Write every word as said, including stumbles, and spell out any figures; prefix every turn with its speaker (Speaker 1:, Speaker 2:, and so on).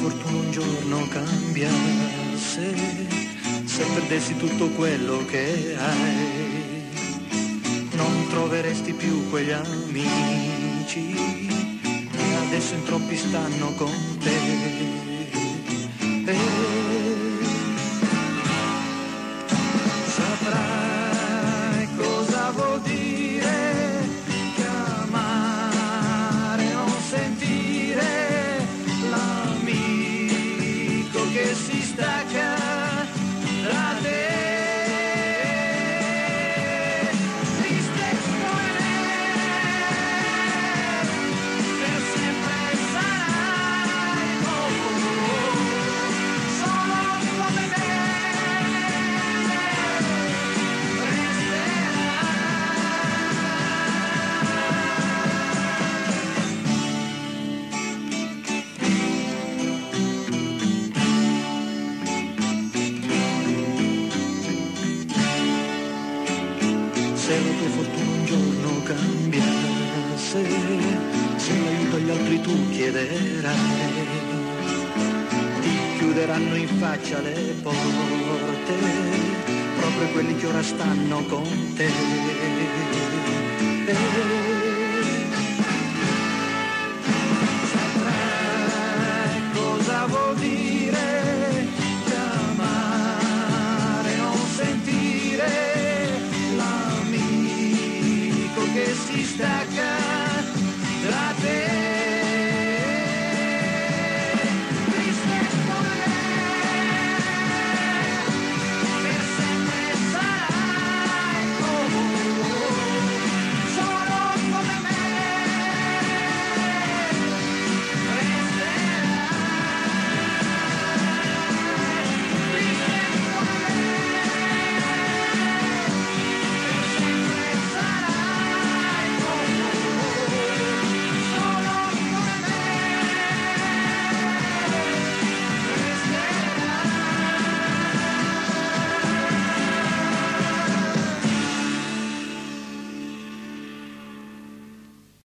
Speaker 1: fortuna un giorno cambiasse, se perdessi tutto quello che hai, non troveresti più quegli amici che adesso in troppi stanno con te. E saprai cosa vuol dire chiamare, non sentire l'amico che si stacca da te. Se la tua fortuna un giorno cambiasse, se l'aiuto agli altri tu chiederai, ti chiuderanno in faccia le porte, proprio quelli che ora stanno con te. E